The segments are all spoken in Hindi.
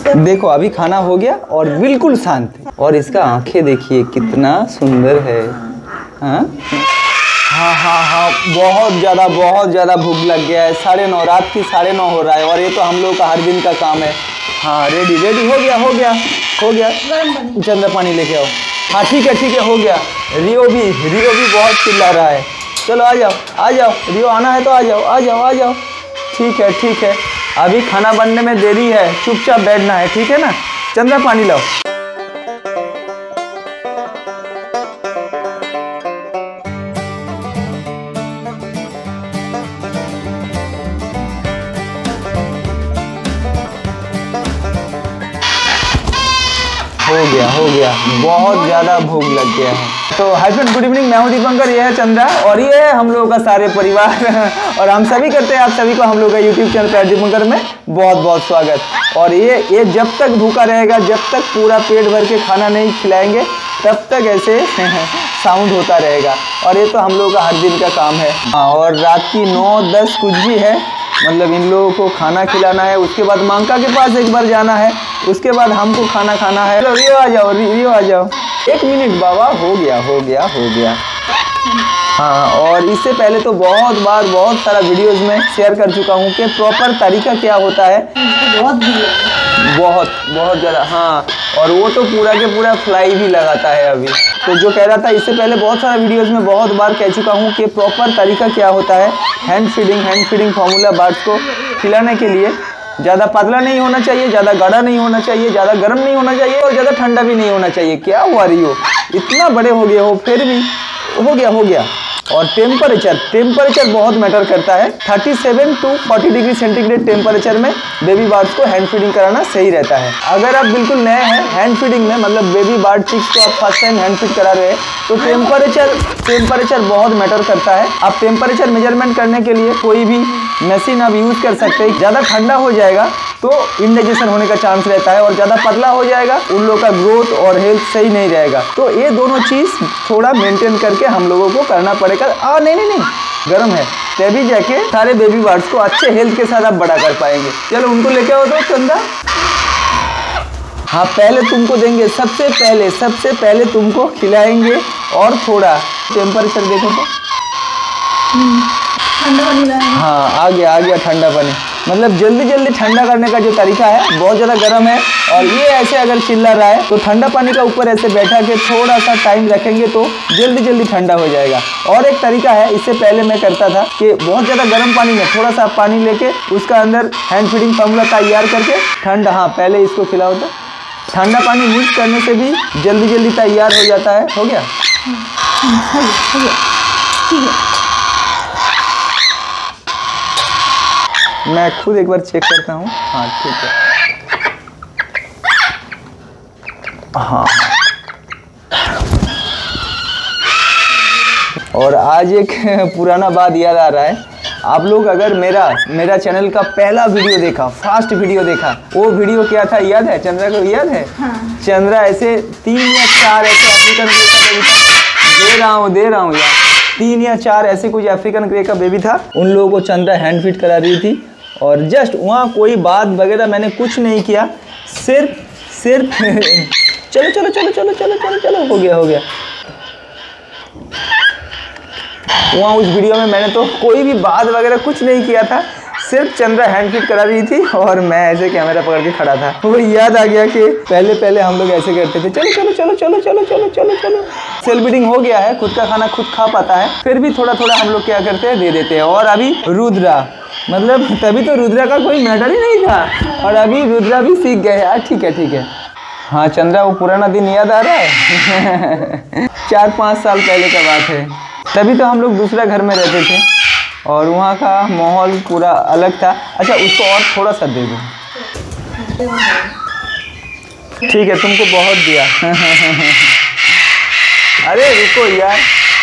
देखो अभी खाना हो गया और बिल्कुल शांत, और इसका आंखें देखिए कितना सुंदर है। हाँ हाँ हाँ हाँ, बहुत ज़्यादा भूख लग गया है। 9:30 रात की 9:30 हो रहा है, और ये तो हम लोग का हर दिन का काम है। हाँ रेडी हो गया। चंद्रा पानी लेके आओ। हाँ ठीक है हो गया। रियो भी बहुत चिल्ला रहा है। चलो आ जाओ रियो, आना है तो आ जाओ। ठीक है अभी खाना बनने में देरी है, चुपचाप बैठना है, ठीक है ना। चंद्रा पानी लाओ। हो गया बहुत ज़्यादा भूख लग गया है। तो हाय फ्रेंड, गुड इवनिंग, मैं हूं दीपंकर, ये है चंद्रा और ये है हम लोगों का सारे परिवार और हम सभी करते हैं आप सभी को हम लोग का यूट्यूब चैनल पर दीपंकर में बहुत स्वागत। और ये जब तक भूखा रहेगा, जब तक पूरा पेट भर के खाना नहीं खिलाएंगे, तब तक ऐसे साउंड होता रहेगा। और ये तो हम लोगों का हर दिन का काम है। हाँ, और रात की 9-10 कुछ भी है, मतलब इन लोगों को खाना खिलाना है, उसके बाद मांका के पास एक बार जाना है, उसके बाद हमको खाना खाना है। तो रियो आ जाओ। 1 मिनट बाबा, हो गया। हाँ, और इससे पहले तो बहुत सारा वीडियोस में शेयर कर चुका हूँ कि प्रॉपर तरीका क्या होता है। बहुत ज़्यादा। हाँ, और वो तो पूरा के पूरा फ्लाई भी लगाता है अभी। तो जो कह रहा था, इससे पहले बहुत सारा वीडियोस में बहुत बार कह चुका हूँ कि प्रॉपर तरीका क्या होता है। हैंड फीडिंग फार्मूला बर्ड्स को खिलाने के लिए ज़्यादा पतला नहीं होना चाहिए, ज़्यादा गाढ़ा नहीं होना चाहिए, ज़्यादा गर्म नहीं होना चाहिए और ज़्यादा ठंडा भी नहीं होना चाहिए। क्या हुआ रियो, इतना बड़े हो गए हो फिर भी? हो गया। और टेम्परेचर बहुत मैटर करता है। 37 to 40 डिग्री सेंटीग्रेड टेम्परेचर में बेबी बर्ड्स को हैंड फीडिंग कराना सही रहता है। अगर आप बिल्कुल नए हैं हैंड फीडिंग में, मतलब बेबी बर्ड चिक्स को आप फर्स्ट टाइम हैंड फीड करा रहे हैं, तो टेम्परेचर बहुत मैटर करता है। आप टेम्परेचर मेजरमेंट करने के लिए कोई भी मशीन आप यूज़ कर सकते हैं। ज़्यादा ठंडा हो जाएगा तो इंडाइजेशन होने का चांस रहता है, और ज़्यादा पतला हो जाएगा उन लोगों का ग्रोथ और हेल्थ सही नहीं रहेगा। तो ये दोनों चीज़ थोड़ा मेंटेन करके हम लोगों को करना पड़ेगा। नहीं, गर्म है, तभी जाके सारे बेबी बर्ड्स को अच्छे हेल्थ के साथ आप बड़ा कर पाएंगे। चलो उनको लेके आओ तो चंदा। हाँ, पहले तुमको देंगे, सबसे पहले तुमको खिलाएंगे। और थोड़ा टेम्परेचर देखो तो ठंडा पानी। हाँ, आ गया ठंडा पानी। मतलब जल्दी ठंडा करने का जो तरीका है, बहुत ज़्यादा गर्म है और ये ऐसे अगर चिल्ला रहा है, तो ठंडा पानी का ऊपर ऐसे बैठा के थोड़ा सा टाइम रखेंगे तो जल्दी ठंडा हो जाएगा। और एक तरीका है, इससे पहले मैं करता था कि बहुत ज़्यादा गर्म पानी में थोड़ा सा पानी लेके उसका अंदर हैंड फीडिंग फार्मूला तैयार करके ठंडा, हाँ पहले इसको खिलाओ तो ठंडा पानी मिक्स करने से भी जल्दी तैयार हो जाता है। हो गया। ठीक है, मैं खुद एक बार चेक करता हूँ। हाँ ठीक है। हाँ, और आज एक पुराना बात याद आ रहा है। आप लोग अगर मेरा चैनल का पहला वीडियो देखा, फर्स्ट वीडियो देखा, वो वीडियो क्या था याद है? चंद्रा को याद है? हाँ। चंद्रा ऐसे 3 या 4 ऐसे अफ्रीकन ग्रे का बेबी था। दे रहा हूँ यार, 3 या 4 ऐसे कुछ अफ्रीकन ग्रे का बेबी था। उन लोगों को चंद्रा हैंड फीड करा रही थी, और जस्ट वहाँ कोई बात वगैरह मैंने कुछ नहीं किया, सिर्फ चलो हो गया। वहाँ उस वीडियो में मैंने तो कोई भी बात वगैरह कुछ नहीं किया था, सिर्फ चंद्रा हैंड फीड करा रही थी और मैं ऐसे कैमरा पकड़ के खड़ा था। वो याद आ गया कि पहले हम लोग ऐसे करते थे। चलो सेल्फ फीडिंग हो गया है, खुद का खाना खुद खा पाता है, फिर भी थोड़ा हम लोग क्या करते हैं, दे देते हैं। और अभी रुद्रा, मतलब तभी तो रुद्रा का कोई मैटर ही नहीं था, और अभी रुद्रा भी सीख गए यार। ठीक है। हाँ चंद्रा, वो पुराना दिन याद आ रहा है 4-5 साल पहले का बात है। तभी तो हम लोग दूसरा घर में रहते थे और वहाँ का माहौल पूरा अलग था। अच्छा, उसको और थोड़ा सा दे दो। ठीक है, तुमको बहुत दिया। अरे रुको यार,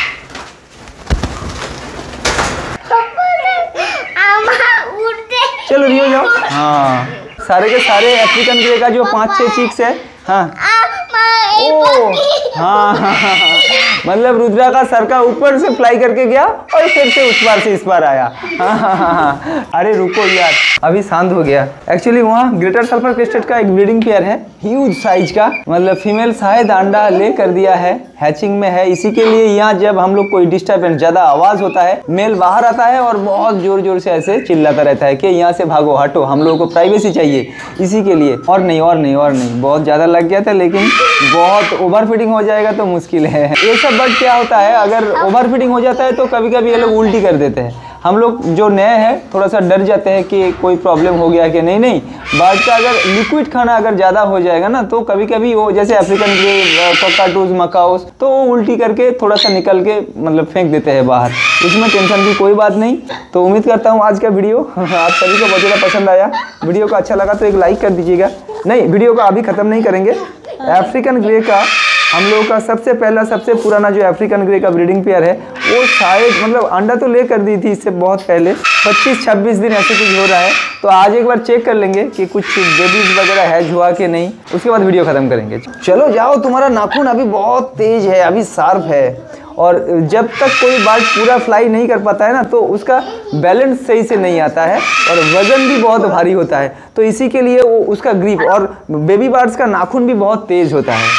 चलो रियो जाओ। हाँ, सारे के सारे अफ्रीकन ग्रे का जो 5-6 चीक्स है। हाँ ओ हाँ मतलब रुद्रा का सर का ऊपर से फ्लाई करके गया और फिर से उस पार से इस पार आया। हाँ। अरे रुको यार, अभी शांत हो गया। एक्चुअली वहाँ ग्रेटर सल्फर क्रेस्टेड का एक ब्रीडिंग पेयर है, ह्यूज साइज का, मतलब फीमेल शायद अंडा ले कर दिया है, हैचिंग में है। इसी के लिए यहाँ जब हम लोग कोई डिस्टर्बेंस, ज्यादा आवाज होता है, मेल बाहर आता है और बहुत जोर जोर से ऐसे चिल्लाता रहता है कि यहाँ से भागो, हटो, हम लोगों को प्राइवेसी चाहिए। इसी के लिए, और नहीं और नहीं और नहीं, बहुत ज्यादा लग गया था, लेकिन बहुत ओवर फीडिंग हो जाएगा तो मुश्किल है। ये सब बट क्या होता है, अगर ओवर फीडिंग हो जाता है तो कभी कभी ये लोग उल्टी कर देते हैं। हम लोग जो नए हैं थोड़ा सा डर जाते हैं कि कोई प्रॉब्लम हो गया कि नहीं। बर्ड का अगर लिक्विड खाना अगर ज़्यादा हो जाएगा ना तो कभी कभी वो, जैसे अफ्रीकन ग्रे, कॉकाटूज, मकाओस, तो वो उल्टी करके थोड़ा सा निकल के मतलब फेंक देते हैं बाहर। इसमें टेंशन की कोई बात नहीं। तो उम्मीद करता हूँ आज का वीडियो आप सभी को बहुत ज़्यादा पसंद आया। वीडियो को अच्छा लगा तो एक लाइक कर दीजिएगा। नहीं, वीडियो को अभी ख़त्म नहीं करेंगे। अफ्रीकन ग्रे का हम लोगों का सबसे पहला, सबसे पुराना जो अफ्रीकन ग्रे का ब्रीडिंग पेयर है, वो शायद मतलब अंडा तो ले कर दी थी इससे बहुत पहले, 25-26 दिन ऐसे कुछ हो रहा है। तो आज एक बार चेक कर लेंगे कि कुछ बेबीज वगैरह हैच हुआ कि नहीं, उसके बाद वीडियो खत्म करेंगे। चलो जाओ, तुम्हारा नाखून अभी बहुत तेज है, अभी शार्प है, और जब तक कोई बर्ड पूरा फ्लाई नहीं कर पाता है ना तो उसका बैलेंस सही से नहीं आता है और वजन भी बहुत भारी होता है। तो इसी के लिए वो उसका ग्रिप, और बेबी बर्ड्स का नाखून भी बहुत तेज होता है।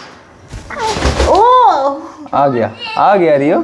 आ गया रियो,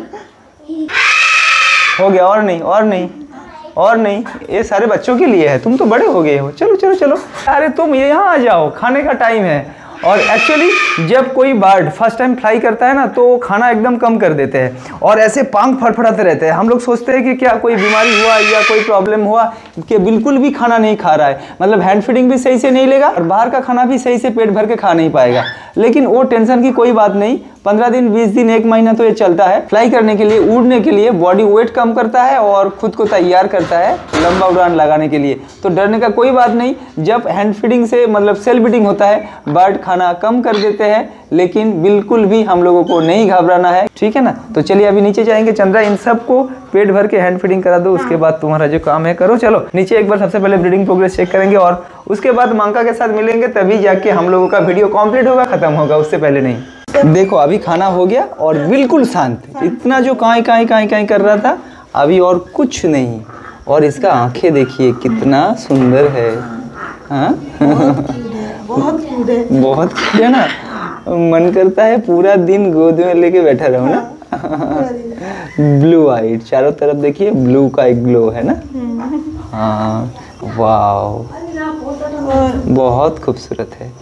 हो गया, और नहीं और नहीं और नहीं, ये सारे बच्चों के लिए है, तुम तो बड़े हो गए हो। चलो चलो चलो, अरे तुम यहाँ आ जाओ, खाने का टाइम है। और एक्चुअली जब कोई बर्ड फर्स्ट टाइम फ्लाई करता है ना तो खाना एकदम कम कर देते हैं और ऐसे पांख फड़फड़ाते रहते हैं। हम लोग सोचते हैं कि क्या कोई बीमारी हुआ या कोई प्रॉब्लम हुआ, कि बिल्कुल भी खाना नहीं खा रहा है, मतलब हैंड फीडिंग भी सही से नहीं लेगा और बाहर का खाना भी सही से पेट भर के खा नहीं पाएगा। लेकिन वो टेंशन की कोई बात नहीं, 15 दिन, 20 दिन, 1 महीना तो ये चलता है। फ्लाई करने के लिए, उड़ने के लिए बॉडी वेट कम करता है और खुद को तैयार करता है लंबा उड़ान लगाने के लिए। तो डरने का कोई बात नहीं। जब हैंड फीडिंग से मतलब सेल्फ फीडिंग होता है, बर्ड खाना कम कर देते हैं, लेकिन बिल्कुल भी हम लोगों को नहीं घबराना है, ठीक है ना। तो चलिए अभी नीचे जाएंगे। चंद्रा, इन सबको पेट भर के हैंड फीडिंग करा दो, उसके बाद तुम्हारा जो काम है करो। चलो नीचे एक बार सबसे पहले ब्रीडिंग प्रोग्रेस चेक करेंगे और उसके बाद मांका के साथ मिलेंगे, तभी जाके हम लोगों का वीडियो कंप्लीट होगा, खत्म होगा, उससे पहले नहीं। देखो अभी खाना हो गया और बिल्कुल शांत, इतना जो काई काई काई काई कर रहा था अभी और कुछ नहीं। और इसका आंखें देखिए कितना सुंदर है। हाँ बहुत क्यूट है ना, मन करता है पूरा दिन गोद में लेके बैठा रहो ना। ब्लू आइट, चारों तरफ देखिए ब्लू का एक ग्लो है ना। हाँ वाव, बहुत खूबसूरत है।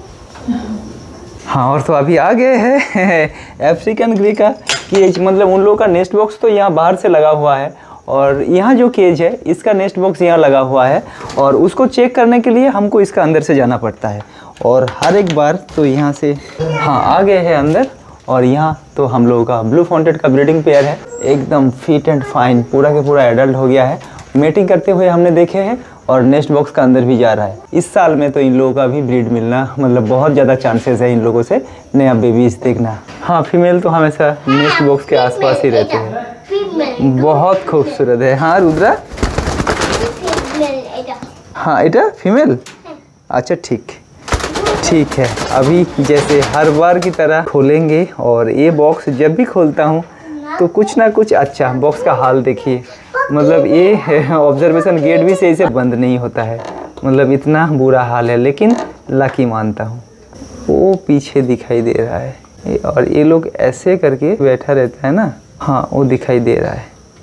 हाँ, और तो अभी आ गए हैं अफ्रीकन ग्रे का केज, मतलब उन लोगों का नेस्ट बॉक्स तो यहाँ बाहर से लगा हुआ है और यहाँ जो केज है इसका नेस्ट बॉक्स यहाँ लगा हुआ है और उसको चेक करने के लिए हमको इसका अंदर से जाना पड़ता है। और हर एक बार तो यहाँ से, हाँ आ गए हैं अंदर। और यहाँ तो हम लोगों का ब्लू फॉन्टेड का ब्रीडिंग पेयर है, एकदम फिट एंड फाइन, पूरा के पूरा एडल्ट हो गया है। मेटिंग करते हुए हमने देखे हैं और नेस्ट बॉक्स का अंदर भी जा रहा है। इस साल में तो इन लोगों का भी ब्रीड मिलना मतलब बहुत ज़्यादा चांसेस है इन लोगों से नया बेबीज देखना। हाँ, फीमेल तो हमेशा नेस्ट बॉक्स के आसपास ही रहते हैं। बहुत खूबसूरत है। हाँ रुद्रा, हाँ एटा फीमेल, अच्छा ठीक है। अभी जैसे हर बार की तरह खोलेंगे और ये बॉक्स जब भी खोलता हूँ तो कुछ ना कुछ अच्छा। बॉक्स का हाल देखिए, मतलब ये ऑब्जर्वेशन गेट भी सही से बंद नहीं होता है, मतलब इतना बुरा हाल है। लेकिन लकी मानता हूँ, वो पीछे दिखाई दे रहा है और ये लोग ऐसे करके बैठा रहता है ना। हाँ वो दिखाई दे रहा है।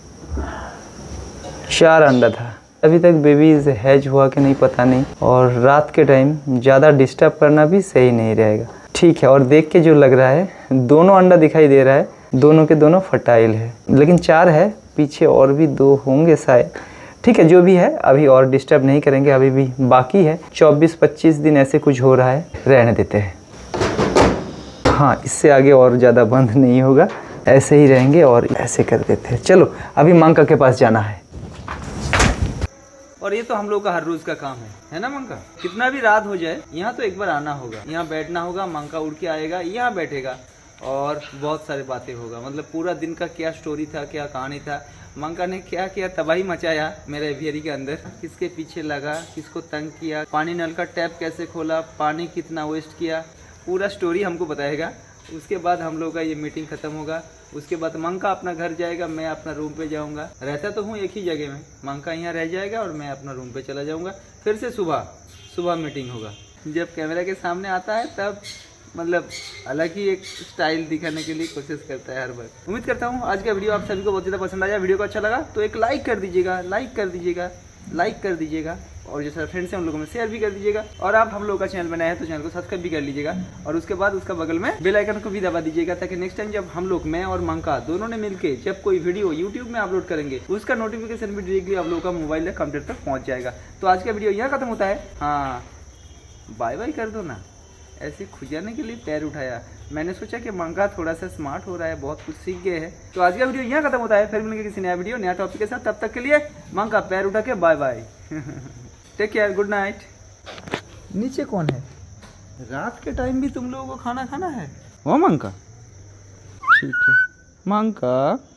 4 अंडा था, अभी तक बेबीज हैच हुआ कि नहीं पता नहीं। और रात के टाइम ज़्यादा डिस्टर्ब करना भी सही नहीं रहेगा, ठीक है। और देख के जो लग रहा है, दोनों अंडा दिखाई दे रहा है, दोनों के दोनों फर्टाइल है, लेकिन 4 है, पीछे और भी 2 होंगे शायद। ठीक है, जो भी है अभी और डिस्टर्ब नहीं करेंगे, अभी भी बाकी है। 24-25 दिन ऐसे कुछ हो रहा है, रहने देते हैं। हाँ, इससे आगे और ज़्यादा बंद नहीं होगा, ऐसे ही रहेंगे और ऐसे कर देते हैं। चलो अभी मंका के पास जाना है। और ये तो हम लोग का हर रोज का काम है ना मंका। कितना भी रात हो जाए यहाँ तो एक बार आना होगा, यहाँ बैठना होगा। मंका उड़ के आएगा, यहाँ बैठेगा और बहुत सारी बातें होगा। मतलब पूरा दिन का क्या स्टोरी था, क्या कहानी था, मंका ने क्या किया, तबाही मचाया मेरे एवियरी के अंदर, किसके पीछे लगा, किसको तंग किया, पानी नल का टैप कैसे खोला, पानी कितना वेस्ट किया, पूरा स्टोरी हमको बताएगा। उसके बाद हम लोग का ये मीटिंग खत्म होगा। उसके बाद मंका अपना घर जाएगा, मैं अपना रूम पे जाऊंगा। रहता तो हूँ एक ही जगह में, मंका यहाँ रह जाएगा और मैं अपना रूम पे चला जाऊंगा। फिर से सुबह मीटिंग होगा। जब कैमरा के सामने आता है तब मतलब अलग ही एक स्टाइल दिखाने के लिए कोशिश करता है हर बार। उम्मीद करता हूँ आज का वीडियो आप सभी को बहुत ज़्यादा पसंद आया। वीडियो को अच्छा लगा तो एक लाइक कर दीजिएगा और जो सारे फ्रेंड्स हैं उन लोगों में शेयर भी कर दीजिएगा। और आप हम लोग का चैनल बनाया है तो चैनल को सब्सक्राइब भी कर लीजिएगा और उसके बाद उसका बगल में बेल आइकन को भी दबा दीजिएगा, ताकि नेक्स्ट टाइम जब हम लोग, मैं और मंका दोनों ने मिलकर जब कोई वीडियो यूट्यूब में अपलोड करेंगे उसका नोटिफिकेशन भी डायरेक्टली आप लोगों का मोबाइल या कंप्यूटर तक पहुंच जाएगा। तो आज का वीडियो यहाँ खत्म होता है। हाँ, बाय बाय कर दो ना। ऐसे खुजाने के लिए पैर उठाया। मैंने सोचा कि मंका थोड़ा सा स्मार्ट हो रहा है, बहुत कुछ सीख गए हैं। तो आज का वीडियो यहाँ खत्म होता है। फिर मिलेंगे किसी नया वीडियो नया टॉपिक के साथ। तब तक के लिए मंका पैर उठा के bye bye. Take care, good night. नीचे कौन है? रात के टाइम भी तुम लोगों को खाना खाना है? वो मंका, ठीक है मंका।